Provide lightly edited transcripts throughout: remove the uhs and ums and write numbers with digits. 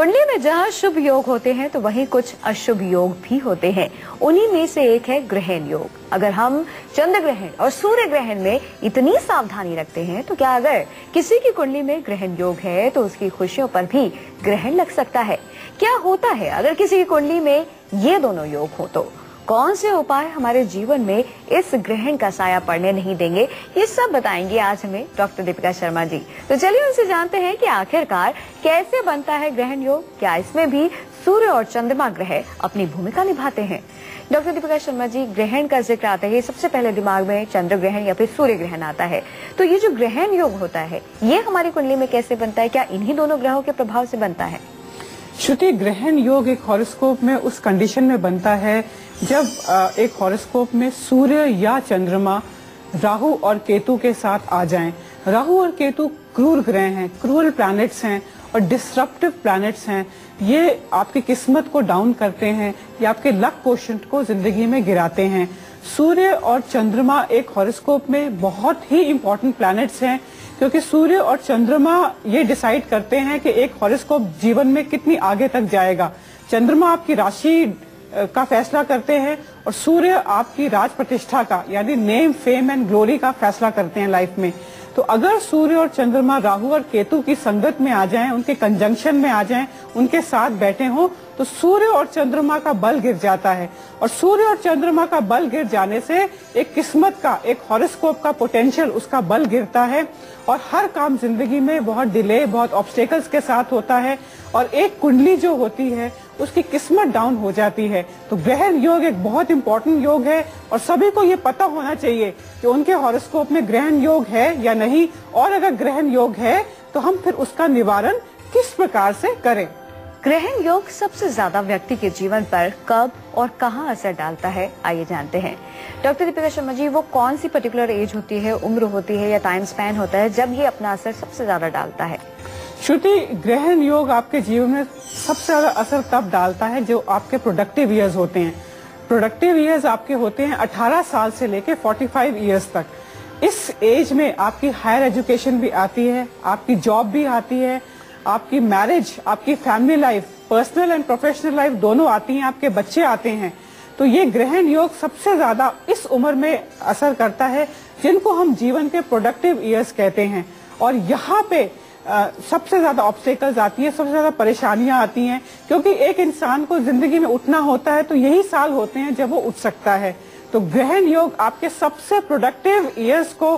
कुंडली में जहाँ शुभ योग होते हैं तो वहीं कुछ अशुभ योग भी होते हैं। उन्हीं में से एक है ग्रहण योग। अगर हम चंद्र ग्रहण और सूर्य ग्रहण में इतनी सावधानी रखते हैं तो क्या अगर किसी की कुंडली में ग्रहण योग है तो उसकी खुशियों पर भी ग्रहण लग सकता है? क्या होता है अगर किसी की कुंडली में ये दोनों योग हो तो कौन से उपाय हमारे जीवन में इस ग्रहण का साया पड़ने नहीं देंगे, ये सब बताएंगे आज हमें डॉक्टर दीपिका शर्मा जी। तो चलिए उनसे जानते हैं कि आखिरकार कैसे बनता है ग्रहण योग, क्या इसमें भी सूर्य और चंद्रमा ग्रह अपनी भूमिका निभाते हैं। डॉक्टर दीपिका शर्मा जी, ग्रहण का जिक्र आता है सबसे पहले दिमाग में चंद्र ग्रहण या फिर सूर्य ग्रहण आता है, तो ये जो ग्रहण योग होता है ये हमारी कुंडली में कैसे बनता है? क्या इन्हीं दोनों ग्रहों के प्रभाव से बनता है? श्रुति, ग्रहण योग एक हॉरोस्कोप में उस कंडीशन में बनता है जब एक हॉरोस्कोप में सूर्य या चंद्रमा राहु और केतु के साथ आ जाएं। राहु और केतु क्रूर ग्रह हैं, क्रूअल प्लैनेट्स हैं और डिस्ट्रप्टिव प्लैनेट्स हैं। ये आपकी किस्मत को डाउन करते हैं, ये आपके लक कोशेंट को जिंदगी में गिराते हैं। सूर्य और चंद्रमा एक हॉरोस्कोप में बहुत ही इम्पोर्टेंट प्लैनेट्स हैं क्योंकि सूर्य और चंद्रमा ये डिसाइड करते हैं कि एक हॉरोस्कोप जीवन में कितनी आगे तक जाएगा। चंद्रमा आपकी राशि का फैसला करते हैं और सूर्य आपकी राज प्रतिष्ठा का यानी नेम, फेम एंड ग्लोरी का फैसला करते हैं लाइफ में। तो अगर सूर्य और चंद्रमा राहु और केतु की संगत में आ जाएं, उनके कंजंक्शन में आ जाएं, उनके साथ बैठे हों तो सूर्य और चंद्रमा का बल गिर जाता है और सूर्य और चंद्रमा का बल गिर जाने से एक किस्मत का, एक हॉरोस्कोप का पोटेंशियल, उसका बल गिरता है और हर काम जिंदगी में बहुत डिले, बहुत ऑब्स्टेकल्स के साथ होता है और एक कुंडली जो होती है उसकी किस्मत डाउन हो जाती है। तो ग्रहण योग एक बहुत इंपॉर्टेंट योग है और सभी को ये पता होना चाहिए कि उनके हॉरोस्कोप में ग्रहण योग है या नहीं, और अगर ग्रहण योग है तो हम फिर उसका निवारण किस प्रकार से करें। ग्रहण योग सबसे ज्यादा व्यक्ति के जीवन पर कब और कहां असर डालता है, आइए जानते हैं। डॉक्टर दीपिका शर्मा जी, वो कौन सी पर्टिकुलर एज होती है, उम्र होती है या टाइम स्पैन होता है जब ये अपना असर सबसे ज्यादा डालता है? श्रुति, ग्रहण योग आपके जीवन में सबसे ज्यादा असर तब डालता है जो आपके प्रोडक्टिव ईयर्स होते हैं। प्रोडक्टिव ईयर्स आपके होते हैं 18 साल से लेके 45 ईयर्स तक। इस एज में आपकी हायर एजुकेशन भी आती है, आपकी जॉब भी आती है, आपकी मैरिज, आपकी family life, personal and professional life दोनों आती हैं, आपके बच्चे आते हैं। तो ये ग्रहण योग सबसे ज्यादा इस उम्र में असर करता है जिनको हम जीवन के प्रोडक्टिव ईयर्स कहते हैं। और यहाँ पे सबसे ज्यादा ऑब्स्टेकल्स आती हैं, सबसे ज्यादा परेशानियां आती हैं क्योंकि एक इंसान को जिंदगी में उठना होता है तो यही साल होते हैं जब वो उठ सकता है। तो ग्रहण योग आपके सबसे प्रोडक्टिव ईयर्स को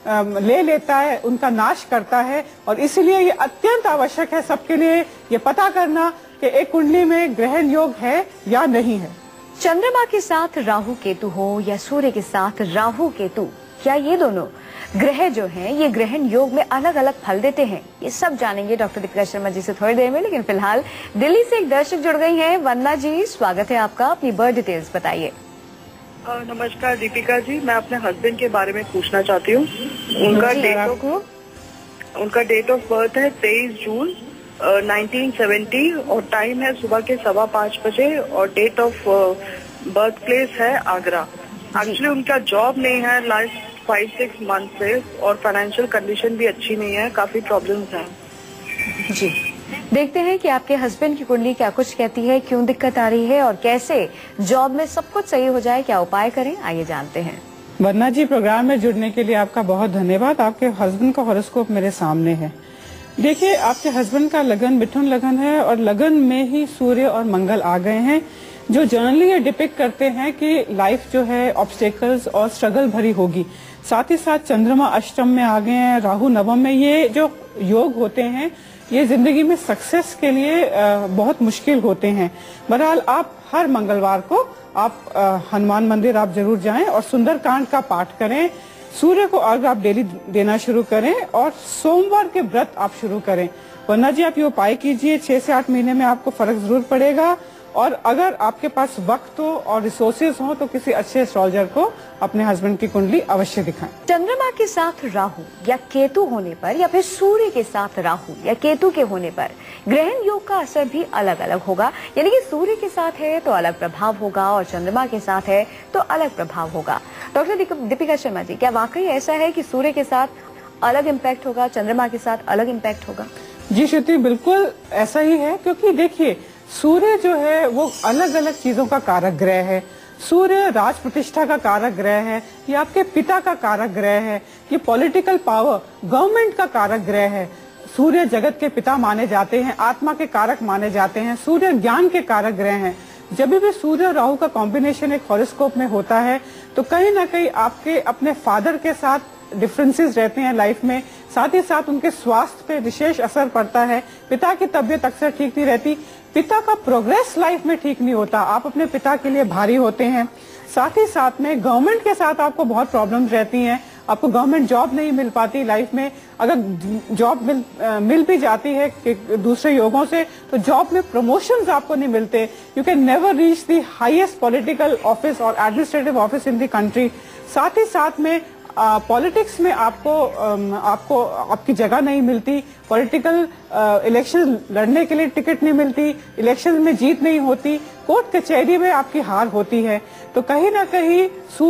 ले लेता है, उनका नाश करता है और इसीलिए ये अत्यंत आवश्यक है सबके लिए ये पता करना कि एक कुंडली में ग्रहण योग है या नहीं है। चंद्रमा के साथ राहु केतु हो या सूर्य के साथ राहु केतु, क्या ये दोनों ग्रह जो हैं ये ग्रहण योग में अलग अलग फल देते हैं? ये सब जानेंगे डॉक्टर दीपिका शर्मा जी से थोड़ी देर में, लेकिन फिलहाल दिल्ली से एक दर्शक जुड़ गई हैं। वंदना जी, स्वागत है आपका, अपनी बर्थ डिटेल्स बताइए। नमस्कार दीपिका जी, मैं अपने हस्बैंड के बारे में पूछना चाहती हूँ। उनका डेट ऑफ बर्थ है 23 जून 1970 और टाइम है सुबह के 5:15 बजे और डेट ऑफ बर्थ प्लेस है आगरा। एक्चुअली उनका जॉब नहीं है लास्ट 5-6 मंथ से और फाइनेंशियल कंडीशन भी अच्छी नहीं है, काफी प्रॉब्लम्स हैं। जी, देखते हैं कि आपके हस्बैंड की कुंडली क्या कुछ कहती है, क्यों दिक्कत आ रही है और कैसे जॉब में सब कुछ सही हो जाए, क्या उपाय करें, आइए जानते हैं। वंदना जी, प्रोग्राम में जुड़ने के लिए आपका बहुत धन्यवाद। आपके हस्बैंड का हॉरोस्कोप मेरे सामने है। देखिए, आपके हस्बैंड का लगन मिथुन लगन है और लगन में ही सूर्य और मंगल आ गए हैं जो जनरली ये डिपिक्ट करते हैं कि लाइफ जो है ऑब्स्टेकल्स और स्ट्रगल भरी होगी। साथ ही साथ चंद्रमा अष्टम में आ गए हैं, राहु नवम में। ये जो योग होते हैं ये जिंदगी में सक्सेस के लिए बहुत मुश्किल होते हैं। बहरहाल आप हर मंगलवार को आप हनुमान मंदिर आप जरूर जाएं और सुंदरकांड का पाठ करें। सूर्य को अर्घ आप डेली देना शुरू करें और सोमवार के व्रत आप शुरू करें। वरना जी आप ये उपाय कीजिए, 6 से 8 महीने में आपको फर्क जरूर पड़ेगा। और अगर आपके पास वक्त हो और रिसोर्सेज हो तो किसी अच्छे एस्ट्रोलॉजर को अपने हस्बैंड की कुंडली अवश्य दिखाएं। चंद्रमा के साथ राहु या केतु होने पर या फिर सूर्य के साथ राहु या केतु के होने पर ग्रहण योग का असर भी अलग अलग होगा, यानी कि सूर्य के साथ है तो अलग प्रभाव होगा और चंद्रमा के साथ है तो अलग प्रभाव होगा। डॉक्टर दीपिका शर्मा जी, क्या वाकई ऐसा है कि सूर्य के साथ अलग इम्पैक्ट होगा, चंद्रमा के साथ अलग इम्पैक्ट होगा? जी श्रुति, बिल्कुल ऐसा ही है, क्योंकि देखिए सूर्य जो है वो अलग अलग चीजों का कारक ग्रह है। सूर्य राज प्रतिष्ठा का कारक ग्रह है, ये आपके पिता का कारक ग्रह है, ये पॉलिटिकल पावर गवर्नमेंट का कारक ग्रह है। सूर्य जगत के पिता माने जाते हैं, आत्मा के कारक माने जाते हैं, सूर्य ज्ञान के कारक ग्रह हैं। जब भी सूर्य और राहु का कॉम्बिनेशन एक हॉरोस्कोप में होता है तो कहीं ना कहीं आपके अपने फादर के साथ डिफरेंसेस रहते हैं लाइफ में, साथ ही साथ उनके स्वास्थ्य पे विशेष असर पड़ता है। पिता की तबीयत अक्सर ठीक नहीं रहती, पिता का प्रोग्रेस लाइफ में ठीक नहीं होता, आप अपने पिता के लिए भारी होते हैं। साथ ही साथ में गवर्नमेंट के साथ आपको बहुत प्रॉब्लम्स रहती हैं, आपको गवर्नमेंट जॉब नहीं मिल पाती लाइफ में। अगर जॉब मिल भी जाती है दूसरे योगों से, तो जॉब में प्रमोशंस आपको नहीं मिलते। You can never reach the highest political office और administrative office in the country. साथ ही साथ में पॉलिटिक्स में आपको आपकी जगह नहीं मिलती, पॉलिटिकल इलेक्शन लड़ने के लिए टिकट नहीं मिलती, इलेक्शन में जीत नहीं होती, कोर्ट कचहरी में आपकी हार होती है। तो कहीं ना कहीं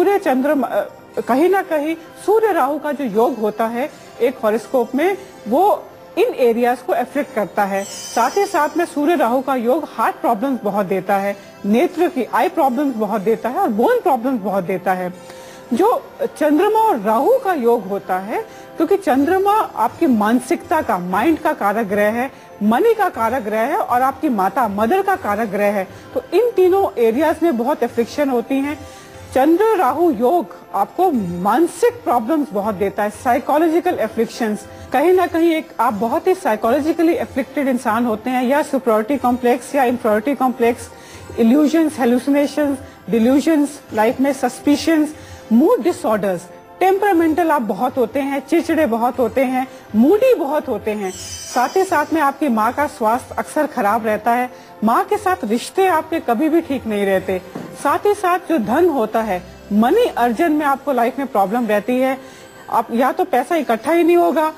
सूर्य राहु का जो योग होता है एक हॉरोस्कोप में, वो इन एरियाज को अफेक्ट करता है। साथ ही साथ में सूर्य राहु का योग हार्ट प्रॉब्लम्स बहुत देता है, नेत्र की आई प्रॉब्लम्स बहुत देता है और बोन प्रॉब्लम्स बहुत देता है। जो चंद्रमा और राहु का योग होता है, क्योंकि चंद्रमा आपकी मानसिकता का, माइंड का कारक ग्रह है, मनी का कारक ग्रह है और आपकी माता मदर का कारक ग्रह है, तो इन तीनों एरियाज में बहुत एफ्लिक्शन होती हैं। चंद्र राहु योग आपको मानसिक प्रॉब्लम्स बहुत देता है, साइकोलॉजिकल एफ्लिक्शंस। कहीं ना कहीं एक आप बहुत ही साइकोलॉजिकली एफ्लिक्टेड इंसान होते हैं, या सुपरियॉरिटी कॉम्प्लेक्स या inferiority complex, illusions, hallucinations, delusions, life में सस्पिशंस, मूड डिसऑर्डर्स, टेम्परामेंटल आप बहुत होते हैं, चिड़चिड़े बहुत होते हैं, मूडी बहुत होते हैं। साथ ही साथ में आपकी माँ का स्वास्थ्य अक्सर खराब रहता है, माँ के साथ रिश्ते आपके कभी भी ठीक नहीं रहते। साथ ही साथ जो धन होता है, मनी अर्जन में आपको लाइफ में प्रॉब्लम रहती है। आप या तो पैसा इकट्ठा ही नहीं होगा,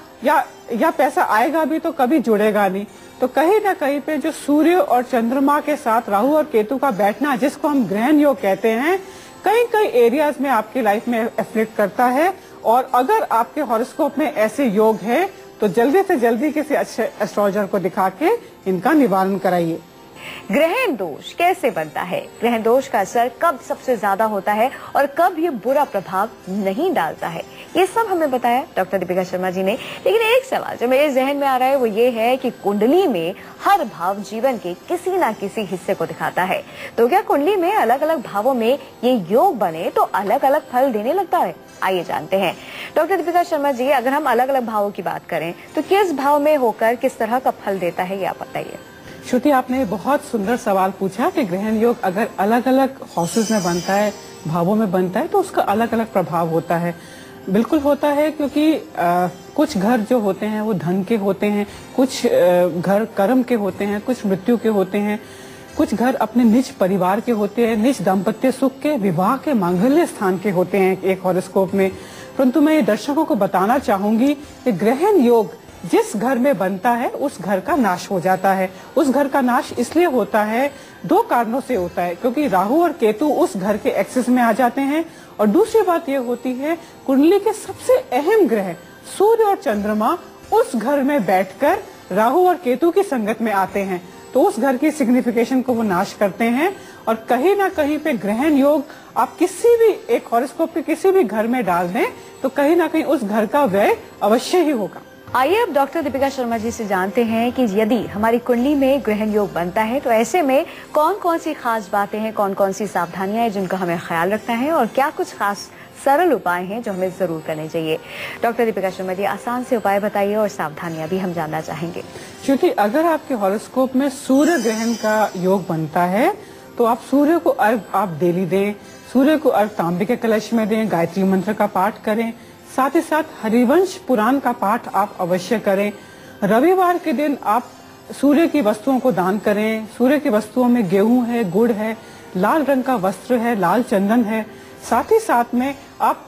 या पैसा आएगा भी तो कभी जुड़ेगा नहीं। तो कहीं ना कहीं पे जो सूर्य और चंद्रमा के साथ राहु और केतु का बैठना, जिसको हम ग्रहण योग कहते हैं, कई एरियाज में आपकी लाइफ में एफ्लेक्ट करता है। और अगर आपके हॉरोस्कोप में ऐसे योग है तो जल्दी से जल्दी किसी अच्छे एस्ट्रोलॉजर को दिखा के इनका निवारण कराइए। ग्रहण दोष कैसे बनता है, ग्रहण दोष का असर कब सबसे ज्यादा होता है और कब ये बुरा प्रभाव नहीं डालता है, ये सब हमें बताया डॉक्टर दीपिका शर्मा जी ने। लेकिन एक सवाल जो मेरे जहन में आ रहा है वो ये है कि कुंडली में हर भाव जीवन के किसी ना किसी हिस्से को दिखाता है, तो क्या कुंडली में अलग अलग भावों में ये योग बने तो अलग अलग फल देने लगता है? आइए जानते हैं डॉक्टर दीपिका शर्मा जी, अगर हम अलग अलग भावों की बात करें तो किस भाव में होकर किस तरह का फल देता है, ये आप बताइए। श्रुति, आपने बहुत सुंदर सवाल पूछा कि ग्रहण योग अगर अलग अलग हाउसेस में बनता है, भावों में बनता है, तो उसका अलग अलग प्रभाव होता है। बिल्कुल होता है, क्योंकि कुछ घर जो होते हैं वो धन के होते हैं, कुछ घर कर्म के होते हैं, कुछ मृत्यु के होते हैं, कुछ घर अपने निज परिवार के होते हैं, निज दाम्पत्य सुख के, विवाह के, मांगल्य स्थान के होते हैं एक हॉरोस्कोप में। परंतु मैं दर्शकों को बताना चाहूंगी कि ग्रहण योग जिस घर में बनता है उस घर का नाश हो जाता है। उस घर का नाश इसलिए होता है, दो कारणों से होता है, क्योंकि राहु और केतु उस घर के एक्सेस में आ जाते हैं, और दूसरी बात यह होती है कुंडली के सबसे अहम ग्रह सूर्य और चंद्रमा उस घर में बैठकर राहु और केतु की संगत में आते हैं, तो उस घर की सिग्निफिकेशन को वो नाश करते हैं। और कहीं ना कहीं पे ग्रहण योग आप किसी भी एक हॉरोस्कोप के किसी भी घर में डाल दें तो कहीं ना कहीं उस घर का व्यय अवश्य ही होगा। आइए अब डॉक्टर दीपिका शर्मा जी से जानते हैं कि यदि हमारी कुंडली में ग्रहण योग बनता है तो ऐसे में कौन कौन सी खास बातें हैं, कौन कौन सी सावधानियां हैं जिनका हमें ख्याल रखना है, और क्या कुछ खास सरल उपाय हैं जो हमें जरूर करने चाहिए। डॉक्टर दीपिका शर्मा जी, आसान से उपाय बताइए और सावधानियां भी हम जानना चाहेंगे। क्योंकि अगर आपके हॉरोस्कोप में सूर्य ग्रहण का योग बनता है तो आप सूर्य को अर्घ आप डेली दें, सूर्य को अर्घ तांबे के कलश में दें, गायत्री मंत्र का पाठ करें, साथ ही साथ हरिवंश पुराण का पाठ आप अवश्य करें। रविवार के दिन आप सूर्य की वस्तुओं को दान करें। सूर्य की वस्तुओं में गेहूं है, गुड़ है, लाल रंग का वस्त्र है, लाल चंदन है। साथ ही साथ में आप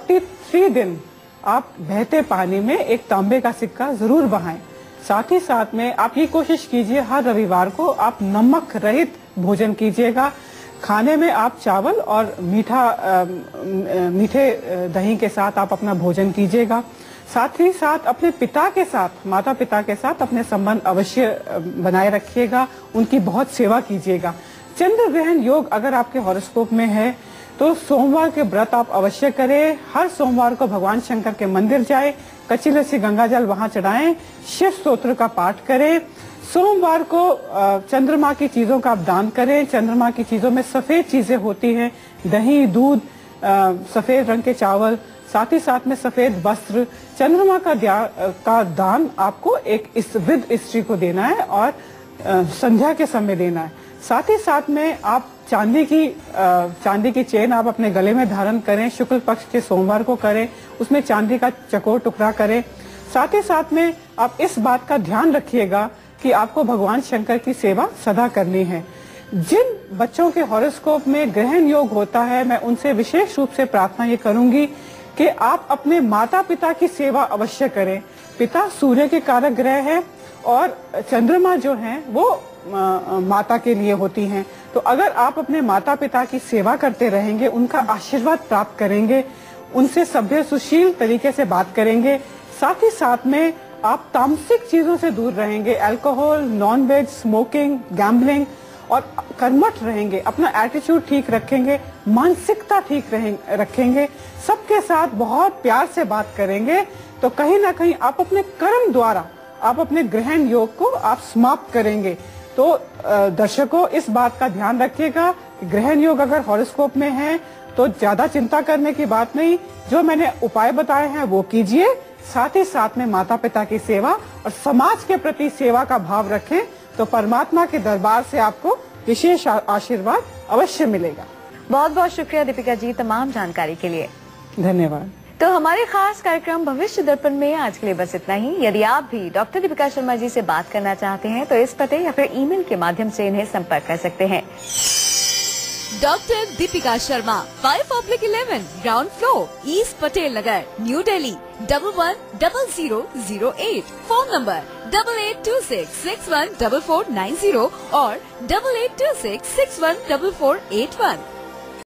43 दिन आप बहते पानी में एक तांबे का सिक्का जरूर बहाएं। साथ ही साथ में आप ये कोशिश कीजिए हर रविवार को आप नमक रहित भोजन कीजिएगा। खाने में आप चावल और मीठे दही के साथ आप अपना भोजन कीजिएगा। साथ ही साथ अपने पिता के साथ, माता पिता के साथ अपने संबंध अवश्य बनाए रखिएगा, उनकी बहुत सेवा कीजिएगा। चंद्र ग्रहण योग अगर आपके हॉरोस्कोप में है तो सोमवार के व्रत आप अवश्य करें। हर सोमवार को भगवान शंकर के मंदिर जाए, कच्ची लस्सी गंगा जल वहां चढ़ाएं, शिव स्तोत्र का पाठ करें। सोमवार को चंद्रमा की चीजों का आप दान करें। चंद्रमा की चीजों में सफेद चीजें होती हैं, दही, दूध, सफेद रंग के चावल, साथ ही साथ में सफेद वस्त्र। चंद्रमा का दान आपको एक विद स्त्री को देना है और संध्या के समय देना है। साथ ही साथ में आप चांदी की चेन आप अपने गले में धारण करें, शुक्ल पक्ष के सोमवार को करें, उसमें चांदी का चकोर टुकड़ा करें। साथ ही साथ में आप इस बात का ध्यान रखिएगा कि आपको भगवान शंकर की सेवा सदा करनी है। जिन बच्चों के हॉरोस्कोप में ग्रहण योग होता है, मैं उनसे विशेष रूप से प्रार्थना ये करूंगी कि आप अपने माता पिता की सेवा अवश्य करें। पिता सूर्य के कारक ग्रह है और चंद्रमा जो है वो माता के लिए होती हैं। तो अगर आप अपने माता पिता की सेवा करते रहेंगे, उनका आशीर्वाद प्राप्त करेंगे, उनसे सभ्य सुशील तरीके से बात करेंगे, साथ ही साथ में आप तामसिक चीजों से दूर रहेंगे, alcohol, non veg, smoking, gambling, और कर्मठ रहेंगे, अपना एटीट्यूड ठीक रखेंगे, मानसिकता ठीक रखेंगे, सबके साथ बहुत प्यार से बात करेंगे, तो कहीं ना कहीं आप अपने कर्म द्वारा आप अपने ग्रहण योग को आप समाप्त करेंगे। तो दर्शकों, इस बात का ध्यान रखिएगा कि ग्रहण योग अगर हॉरोस्कोप में है तो ज्यादा चिंता करने की बात नहीं, जो मैंने उपाय बताए हैं वो कीजिए। साथ ही साथ में माता पिता की सेवा और समाज के प्रति सेवा का भाव रखें, तो परमात्मा के दरबार से आपको विशेष आशीर्वाद अवश्य मिलेगा। बहुत बहुत शुक्रिया दीपिका जी तमाम जानकारी के लिए। धन्यवाद। तो हमारे खास कार्यक्रम भविष्य दर्पण में आज के लिए बस इतना ही। यदि आप भी डॉक्टर दीपिका शर्मा जी से बात करना चाहते हैं तो इस पते या फिर ईमेल के माध्यम से इन्हें संपर्क कर सकते हैं। Doctor Deepika Sharma, 5/11 ground floor, east Patel Nagar, new Delhi, 110008। Phone number 8826614490 और 8826614481।